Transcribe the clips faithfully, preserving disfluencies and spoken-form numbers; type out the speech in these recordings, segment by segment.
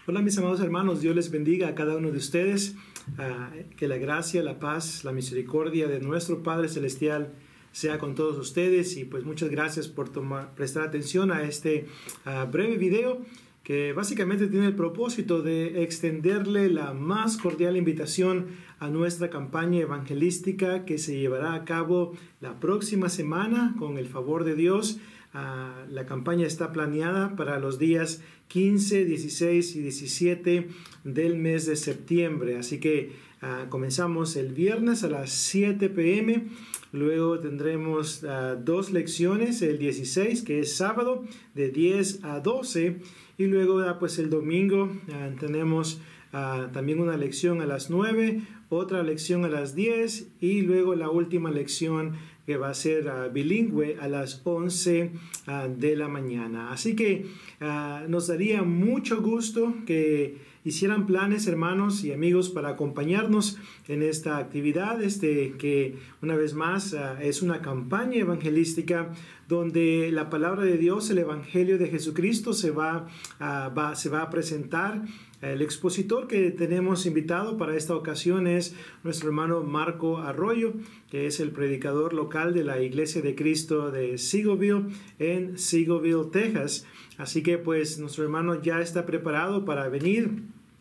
Hola mis amados hermanos, Dios les bendiga a cada uno de ustedes, uh, que la gracia, la paz, la misericordia de nuestro Padre Celestial sea con todos ustedes y pues muchas gracias por tomar, prestar atención a este uh, breve video que básicamente tiene el propósito de extenderle la más cordial invitación a nuestra campaña evangelística que se llevará a cabo la próxima semana con el favor de Dios. Uh, la campaña está planeada para los días quince, dieciséis y diecisiete del mes de septiembre. Así que uh, comenzamos el viernes a las siete p m Luego tendremos uh, dos lecciones, el dieciséis, que es sábado, de diez a doce. Y luego uh, pues el domingo uh, tenemos uh, también una lección a las nueve, otra lección a las diez y luego la última lección que va a ser uh, bilingüe a las once uh, de la mañana. Así que uh, nos daría mucho gusto que hicieran planes, hermanos y amigos, para acompañarnos en esta actividad, este, que una vez más uh, es una campaña evangelística donde la palabra de Dios, el Evangelio de Jesucristo, se va, uh, va, se va a presentar. El expositor que tenemos invitado para esta ocasión es nuestro hermano Marco Arroyo, que es el predicador local de la Iglesia de Cristo de Seagoville, en Seagoville, Texas. Así que pues nuestro hermano ya está preparado para venir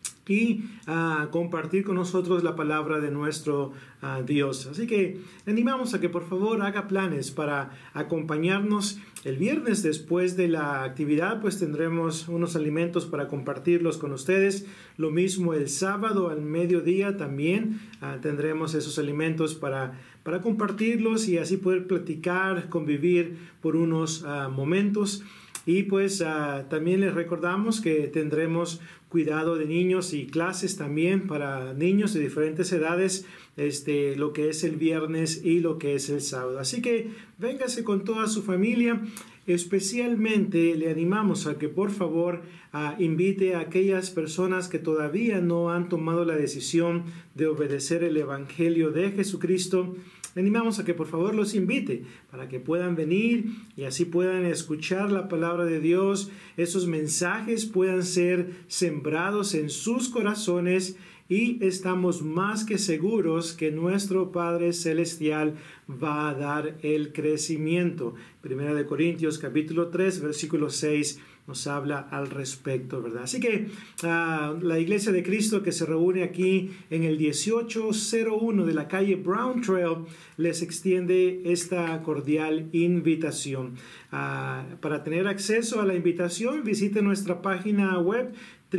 y uh, compartir con nosotros la palabra de nuestro uh, Dios. Así que le animamos a que por favor haga planes para acompañarnos el viernes. Después de la actividad pues tendremos unos alimentos para compartirlos con ustedes. Lo mismo el sábado al mediodía también uh, tendremos esos alimentos para, para compartirlos y así poder platicar, convivir por unos uh, momentos. Y pues uh, también les recordamos que tendremos cuidado de niños y clases también para niños de diferentes edades, este, lo que es el viernes y lo que es el sábado. Así que véngase con toda su familia. Especialmente le animamos a que por favor uh, invite a aquellas personas que todavía no han tomado la decisión de obedecer el Evangelio de Jesucristo. Le animamos a que por favor los invite para que puedan venir y así puedan escuchar la palabra de Dios. Esos mensajes puedan ser sembrados en sus corazones y estamos más que seguros que nuestro Padre Celestial va a dar el crecimiento. Primera de Corintios capítulo tres versículo seis nos habla al respecto, ¿verdad? Así que uh, la Iglesia de Cristo que se reúne aquí en el dieciocho cero uno de la calle Brown Trail les extiende esta cordial invitación. Uh, para tener acceso a la invitación, visite nuestra página web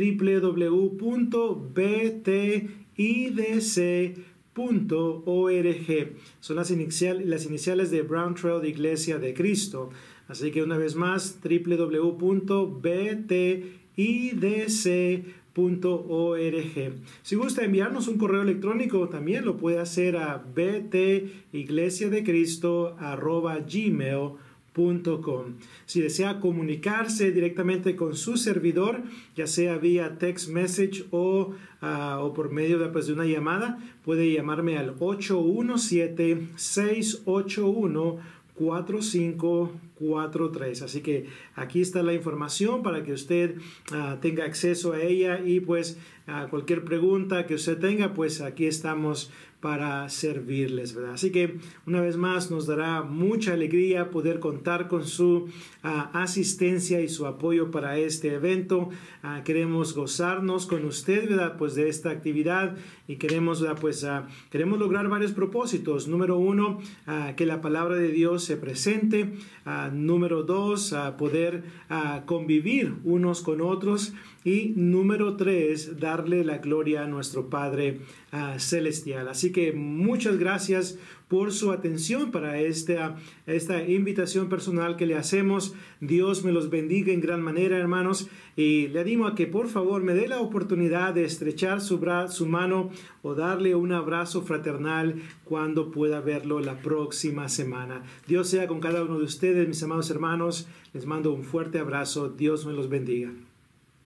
w w w punto b t i d c punto org. Son las, inicial, las iniciales de Brown Trail de Iglesia de Cristo. Así que una vez más, w w w punto b t i d c punto org. Si gusta enviarnos un correo electrónico, también lo puede hacer a b t iglesia de cristo arroba gmail punto com. Si desea comunicarse directamente con su servidor, ya sea vía text message o, uh, o por medio de, pues, de una llamada, puede llamarme al ocho uno siete, seis ocho uno, cuatro cinco cuatro tres. Así que aquí está la información para que usted uh, tenga acceso a ella y pues uh, cualquier pregunta que usted tenga, pues aquí estamos para servirles, ¿verdad? Así que una vez más nos dará mucha alegría poder contar con su uh, asistencia y su apoyo para este evento. Uh, queremos gozarnos con usted, ¿verdad? Pues de esta actividad y queremos, ¿verdad? Pues uh, queremos lograr varios propósitos. Número uno, uh, que la palabra de Dios se presente. Uh, número dos, uh, poder uh, convivir unos con otros. Y número tres, darle la gloria a nuestro Padre uh, Celestial. Así que muchas gracias por su atención para esta, esta invitación personal que le hacemos. Dios me los bendiga en gran manera, hermanos. Y le animo a que por favor me dé la oportunidad de estrechar su, bra su mano o darle un abrazo fraternal cuando pueda verlo la próxima semana. Dios sea con cada uno de ustedes, mis amados hermanos. Les mando un fuerte abrazo. Dios me los bendiga.